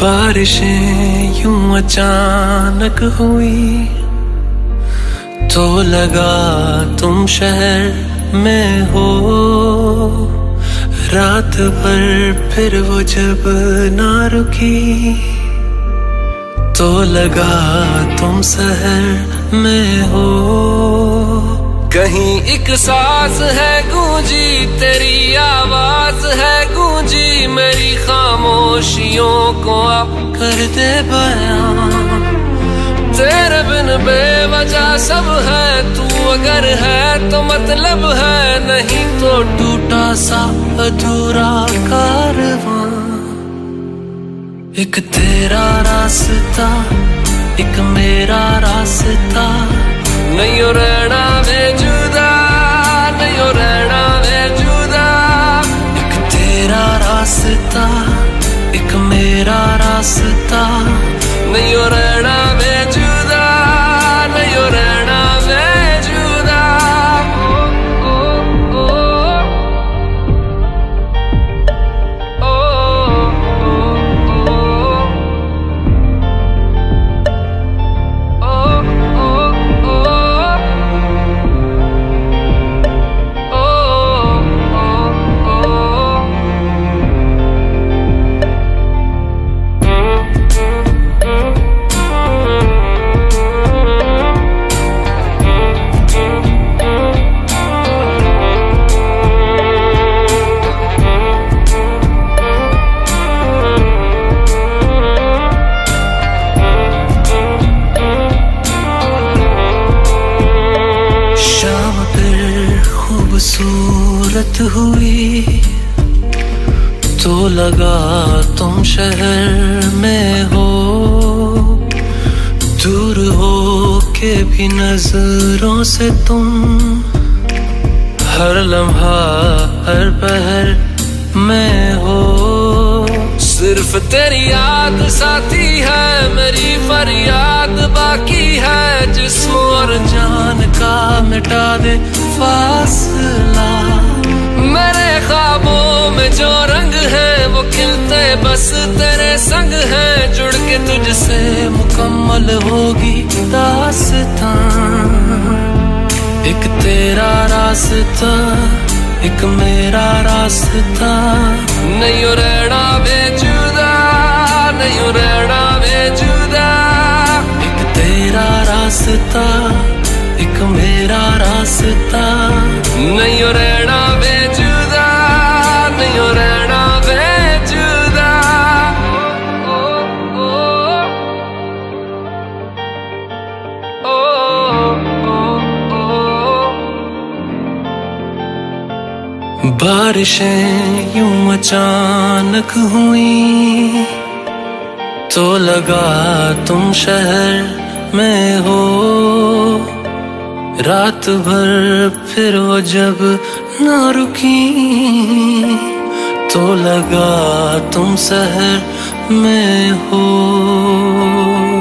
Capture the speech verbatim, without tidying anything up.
बारिशें यूं अचानक हुई तो लगा तुम शहर में हो। रात भर फिर वो जब ना रुकी तो लगा तुम शहर में हो। कहीं एक सांस है गूंजी तेरी आवाज है गूंजी मेरी खामोशियों को आप कर दे बयां। तेरे बिन बेवजह सब है तू अगर है तो मतलब है नहीं तो टूटा सा अधूरा कारवां। एक तेरा रास्ता एक मेरा रास्ता नहीं हो रहना वे जुदा नहीं हो रहना वे जुदा। एक तेरा रास्ता एक मेरा रास्ता नहीं हो रहना वे जुदा नहीं हो रहना वे जुदा। ओ, ओ, ओ, ओ, खूबसूरत हुई तो लगा तुम शहर में हो। दूर हो के भी नजरों से तुम हर लम्हा हर पहर में हो। सिर्फ तेरी याद साथी है मेरी फरियाद बाकी है जिस्म और जान का मिटा दे फासला। मेरे ख्वाबों में जो रंग है वो खिलते बस तेरे संग है जुड़ के तुझसे मुकम्मल होगी दास्तां। एक तेरा रास्ता एक मेरा रास्ता नहीं हो रहना वे जुदा नहीं हो रहना वे जुदा। एक तेरा रास्ता एक मेरा रास्ता नहीं हो रहना वे जुदा नहीं हो रहना वे जुदा। ओ, ओ, ओ, ओ, ओ। बारिशें यूं अचानक हुई तो लगा तुम शहर में हो। रात भर फिर वो जब ना रुकी तो लगा तुम शहर में हो।